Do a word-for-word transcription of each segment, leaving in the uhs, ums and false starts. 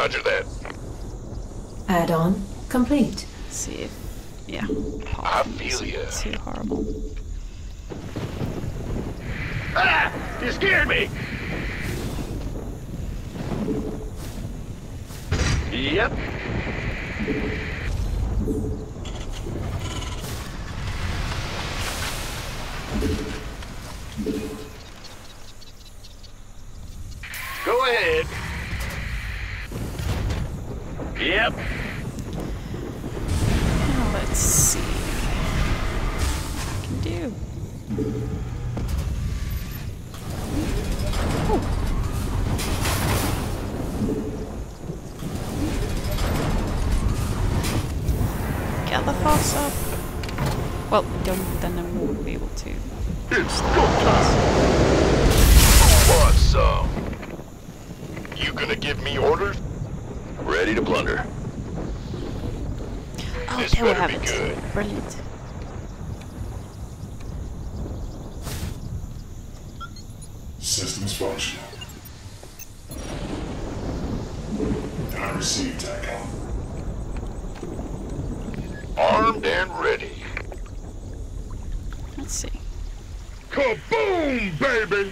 Roger that. Add-on complete. Let's see if, yeah. I feel ya. Too horrible. Ah! You scared me! Yep. Go ahead. Yep. Now let's see what I can do. Oh. Get the foss up. Well, don't, then I won't be able to. It's go time. Want some? You gonna give me orders? Ready to plunder. Oh, This there we better have be it. good. Brilliant. Systems functional. I received TACOM. Armed and ready. Let's see. Kaboom, baby!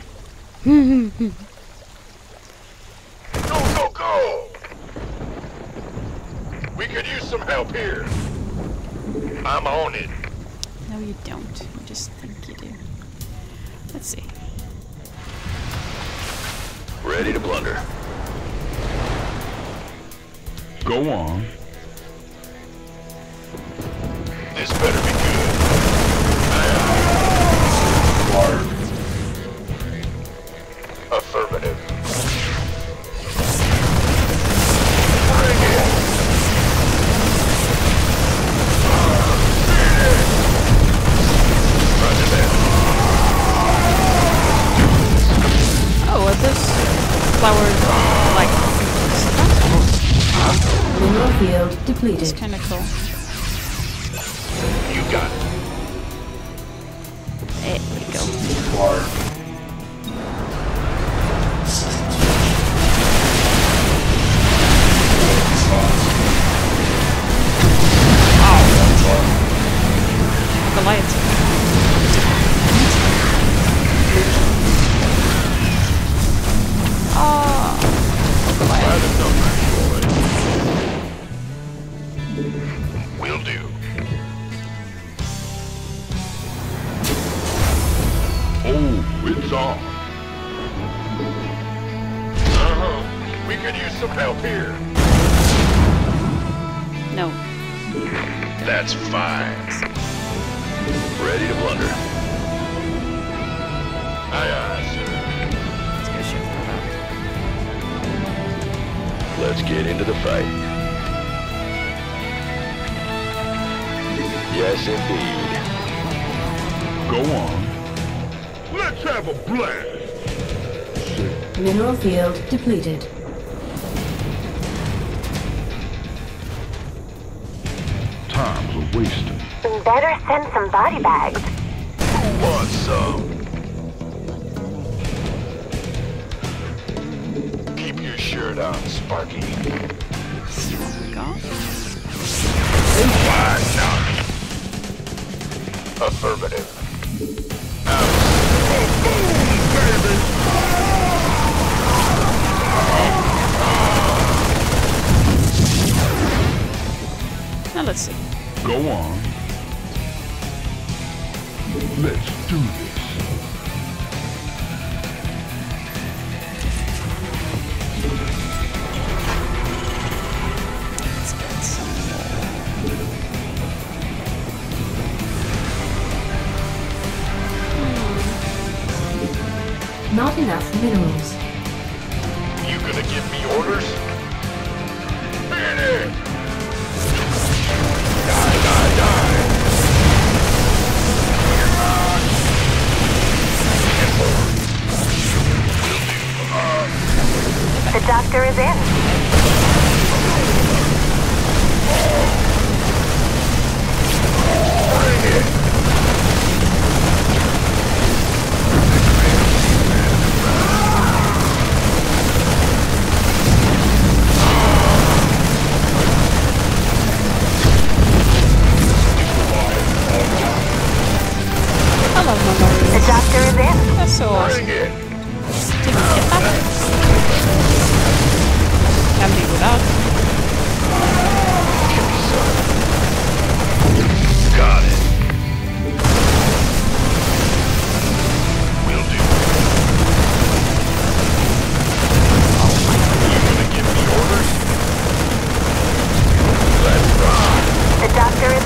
Go, go, go! We could use some help here. I'm on it. No, you don't. You just think you do. Let's see. Ready to plunder. Go on. This better be good. Fire. Affirmative. Bring it! Roger that. Oh, are those flowers like Mineral field It's depleted. kind of cool. You got it. There we go. Fire. Systems Goliath. Oh, By the numbers, boy. Will do. Oh, it's on. Uh-huh. We could use some help here. no. That's fine. Ready to plunder. Aye, aye, sir. Let's go shift that out. Let's get into the fight. Yes, indeed. Go on. Let's have a blast. Mineral field depleted. Time's a wasting. Better send some body bags. Who wants some? Keep your shirt on, Sparky. See what we got. Why not? Affirmative. Out. Baby! Now let's see. Go on. Let's do this. Let's get some Not enough minerals. You gonna give me orders? Hit it! Die, die, die! The doctor is in. Bring it! so awesome. Bring it. Didn't get that. Can be without. Got it. Will do. You gonna give me orders? Let's rock. The doctor is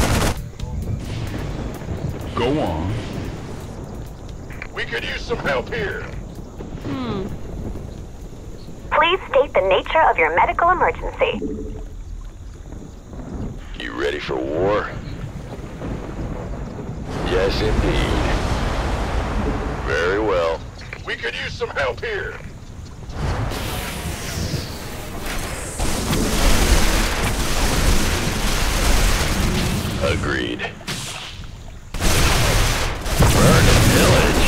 in. Go on. We could use some help here. Hmm. Please state the nature of your medical emergency. You ready for war? Yes, indeed. Very well. We could use some help here. Agreed. Burn the village.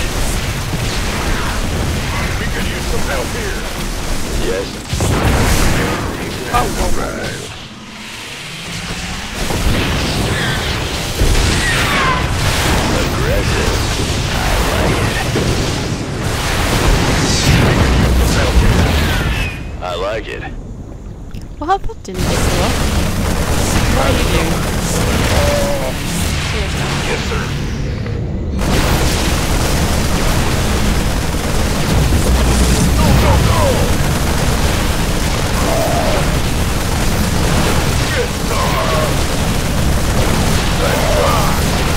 We could use some help here. Yes. Oh, right. Aggressive. I like it. I like it. Well, that didn't go well. What are you doing? Here's that. Yes, sir. Go, go, go! Good start. Let's rock.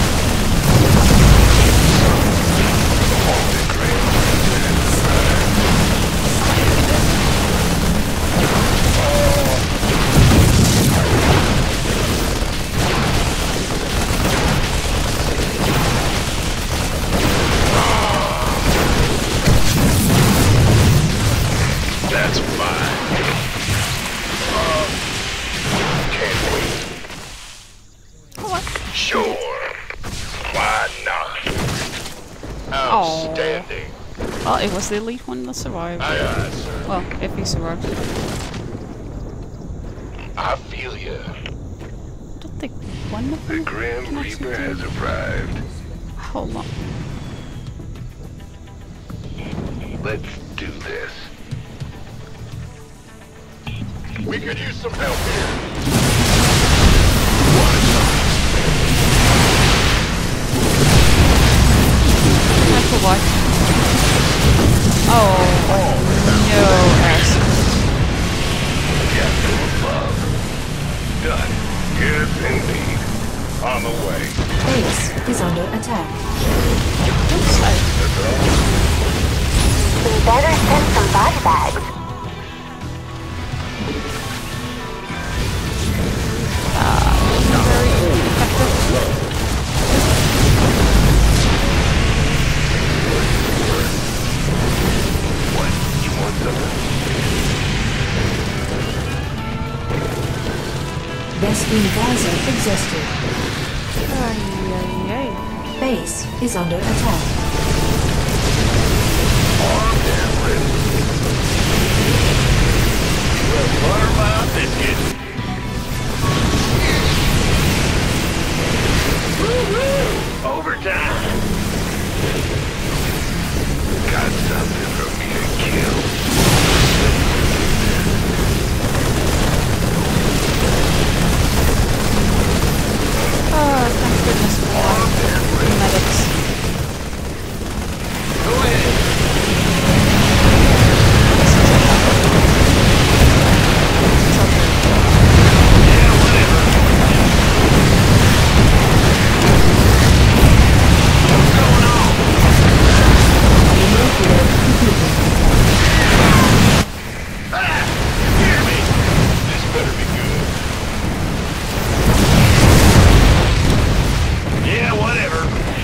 That's fine. Uh, can't wait. What? Sure. Why not? Outstanding. Well, it was the elite one that survived. Aye, aye, sir. Well, if he survived. I feel you. I don't think one of The them Grim can actually Reaper do- has arrived. Hold on. Let's do this. We could use some help here. Not for what? Oh, no, ass. Captain above. Done. Yes, indeed. On the way. Base is under attack. Oops, I- We better send some body bags. very effective. What? You want something? Vespene visor exhausted. Ay, ay, ay. Base is under attack. Armed and ready. Well, butter my biscuit. Woo-hoo! Overtime. Got something for me to kill. Oh, thank goodness for the medics. Go ahead. Yeah, whatever. What's going on? Ah! Hear me! This better be good. Yeah, whatever.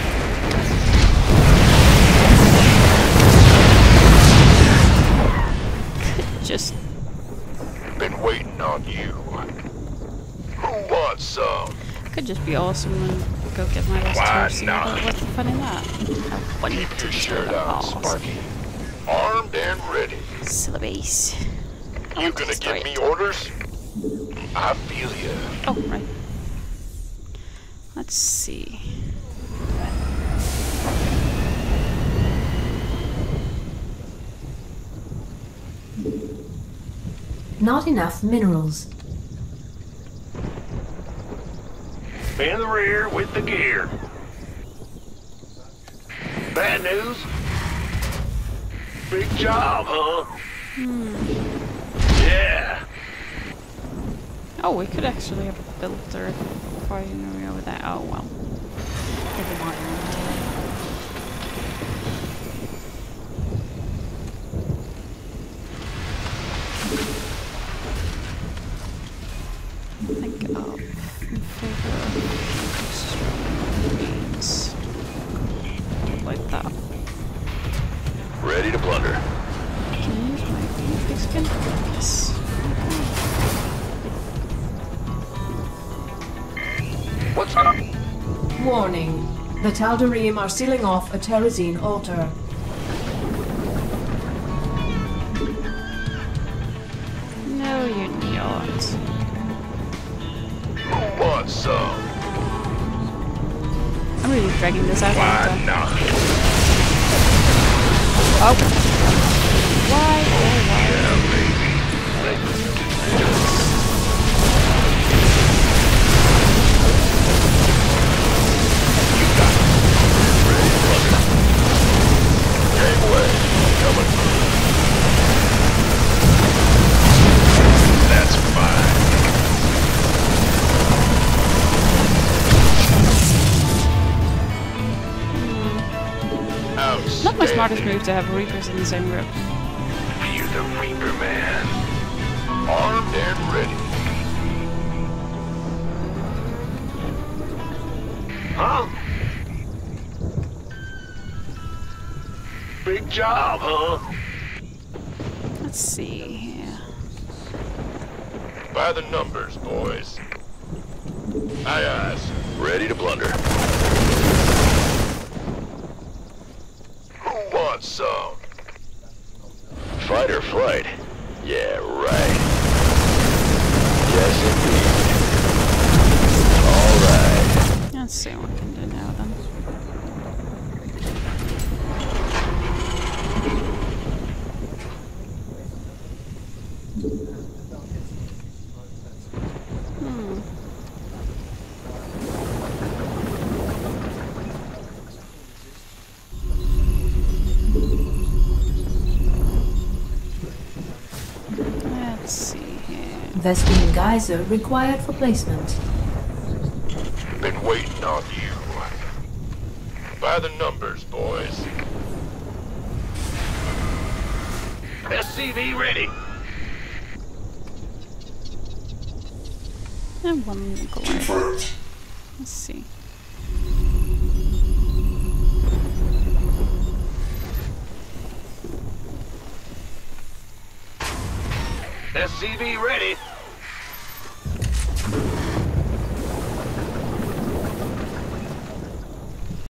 Just Been waiting on you. Who wants some? could just be awesome and go get my last Why two. not? What's the fun in that? I want Keep to your do shirt that. on, Oh, Sparky. Armed and ready. syllabase. I You want to gonna destroy give me it. orders? I feel you. Oh, right. Let's see. not enough minerals. In the rear with the gear. Bad news? Big job, huh? Hmm. Yeah. Oh, we could actually have built a refinery over there. Oh well. Never mind. Think up in favor of means like that. Ready to plunder. Can I use my big skin? Yes. What's up? Warning. The Tal'Darim are sealing off a Terrazine altar. No, you're not. Who wants some? I'm really dragging this out. Why aren't I? not? Oh. Why? Oh, why? Yeah, baby. Let's do this. You got it. Ready to plunder. Game away. Coming through. That's fine. Outstanding. Not my smartest move to have Reapers in the same group. You're the Reaper Man. Armed and ready. Huh? Big job, huh? Let's see here. By the numbers, boys. Aye, aye, sir. Ready to plunder. Who wants some? Fight or flight? Yeah, right. Yes, indeed. All right. Let's see what we can do now then. Hmm. Let's see here. Vespene geyser required for placement. Been waiting on you. By the numbers, boys. S C V ready. And one glory. Let's see. S C V ready.